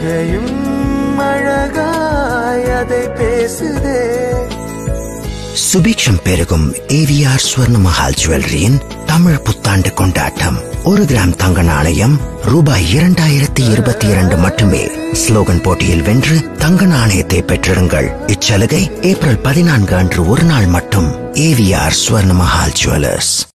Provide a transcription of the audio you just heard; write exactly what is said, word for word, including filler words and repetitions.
செய்கையும் அழகாய் அதை பேசுதே. சுபிக்ஷம் பெருகும் ஏவிஆர் ஸ்வர்ண மஹால் ஜுவல்லரியின் தமிழ் புத்தாண்டு கொண்டாட்டம். ஒரு கிராம் தங்க நாணயம் ரூபாய் இரண்டாயிரத்தி இருபத்தி இரண்டு மட்டுமே. ஸ்லோகன் போட்டியில் வென்று தங்க நாணயத்தை பெற்றிருங்கள். இச்சலுகை ஏப்ரல் பதினான்கு அன்று ஒரு நாள் மட்டும். AVR Swarna Mahal jewellers.